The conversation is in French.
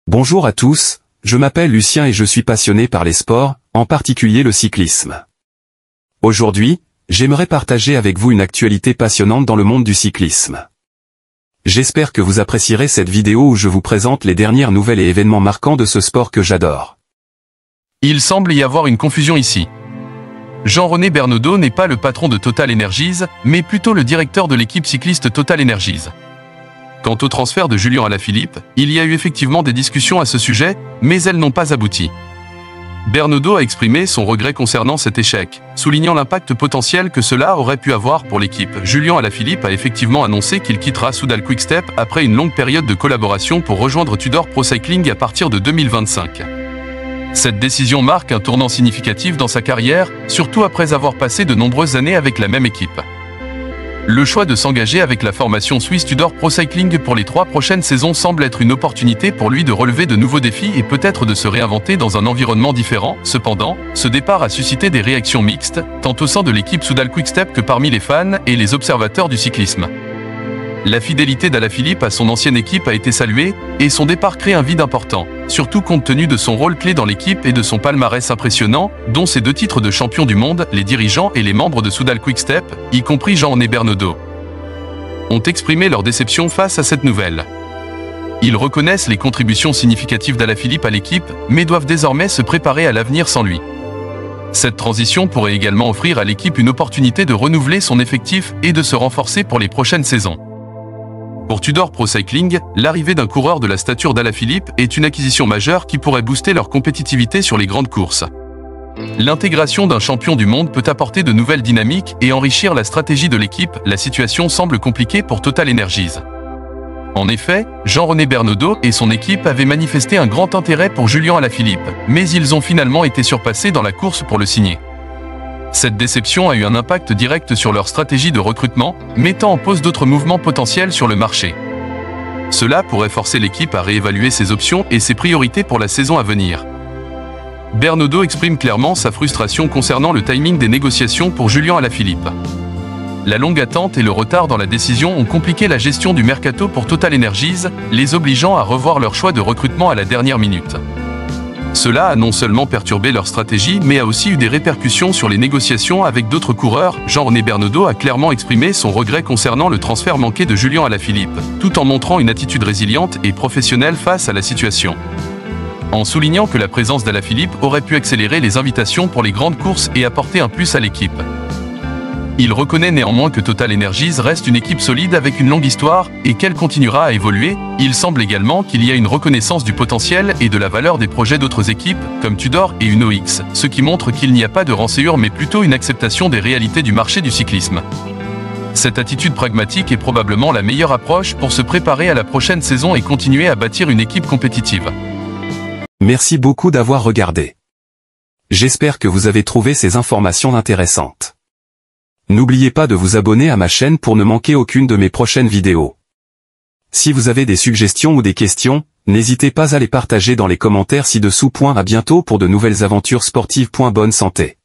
Bonjour à tous, je m'appelle Lucien et je suis passionné par les sports, en particulier le cyclisme. Aujourd'hui, j'aimerais partager avec vous une actualité passionnante dans le monde du cyclisme. J'espère que vous apprécierez cette vidéo où je vous présente les dernières nouvelles et événements marquants de ce sport que j'adore. Il semble y avoir une confusion ici. Jean-René Bernaudot n'est pas le patron de Total Energies, mais plutôt le directeur de l'équipe cycliste Total Energies. Quant au transfert de Julian Alaphilippe, il y a eu effectivement des discussions à ce sujet, mais elles n'ont pas abouti. Bernaudot a exprimé son regret concernant cet échec, soulignant l'impact potentiel que cela aurait pu avoir pour l'équipe. Julian Alaphilippe a effectivement annoncé qu'il quittera Soudal Quick-Step après une longue période de collaboration pour rejoindre Tudor Pro Cycling à partir de 2025. Cette décision marque un tournant significatif dans sa carrière, surtout après avoir passé de nombreuses années avec la même équipe. Le choix de s'engager avec la formation suisse Tudor Pro Cycling pour les 3 prochaines saisons semble être une opportunité pour lui de relever de nouveaux défis et peut-être de se réinventer dans un environnement différent. Cependant, ce départ a suscité des réactions mixtes, tant au sein de l'équipe Soudal Quick-Step que parmi les fans et les observateurs du cyclisme. La fidélité d'Alaphilippe à son ancienne équipe a été saluée, et son départ crée un vide important, surtout compte tenu de son rôle clé dans l'équipe et de son palmarès impressionnant, dont ses 2 titres de champion du monde. Les dirigeants et les membres de Soudal Quick-Step, y compris Jean-René Bernaudot, ont exprimé leur déception face à cette nouvelle. Ils reconnaissent les contributions significatives d'Alaphilippe à l'équipe, mais doivent désormais se préparer à l'avenir sans lui. Cette transition pourrait également offrir à l'équipe une opportunité de renouveler son effectif et de se renforcer pour les prochaines saisons. Pour Tudor Pro Cycling, l'arrivée d'un coureur de la stature d'Alaphilippe est une acquisition majeure qui pourrait booster leur compétitivité sur les grandes courses. L'intégration d'un champion du monde peut apporter de nouvelles dynamiques et enrichir la stratégie de l'équipe. La situation semble compliquée pour Total Energies. En effet, Jean-René Bernaudot et son équipe avaient manifesté un grand intérêt pour Julian Alaphilippe, mais ils ont finalement été surpassés dans la course pour le signer. Cette déception a eu un impact direct sur leur stratégie de recrutement, mettant en pause d'autres mouvements potentiels sur le marché. Cela pourrait forcer l'équipe à réévaluer ses options et ses priorités pour la saison à venir. Bernaudot exprime clairement sa frustration concernant le timing des négociations pour Julian Alaphilippe. La longue attente et le retard dans la décision ont compliqué la gestion du mercato pour Total Energies, les obligeant à revoir leur choix de recrutement à la dernière minute. Cela a non seulement perturbé leur stratégie, mais a aussi eu des répercussions sur les négociations avec d'autres coureurs. Jean-René Bernaudot a clairement exprimé son regret concernant le transfert manqué de Julian Alaphilippe, tout en montrant une attitude résiliente et professionnelle face à la situation. En soulignant que la présence d'Alaphilippe aurait pu accélérer les invitations pour les grandes courses et apporter un plus à l'équipe. Il reconnaît néanmoins que Total Energies reste une équipe solide avec une longue histoire et qu'elle continuera à évoluer. Il semble également qu'il y a une reconnaissance du potentiel et de la valeur des projets d'autres équipes, comme Tudor et Uno X, ce qui montre qu'il n'y a pas de rancœur mais plutôt une acceptation des réalités du marché du cyclisme. Cette attitude pragmatique est probablement la meilleure approche pour se préparer à la prochaine saison et continuer à bâtir une équipe compétitive. Merci beaucoup d'avoir regardé. J'espère que vous avez trouvé ces informations intéressantes. N'oubliez pas de vous abonner à ma chaîne pour ne manquer aucune de mes prochaines vidéos. Si vous avez des suggestions ou des questions, n'hésitez pas à les partager dans les commentaires ci-dessous. À bientôt pour de nouvelles aventures sportives. Bonne santé.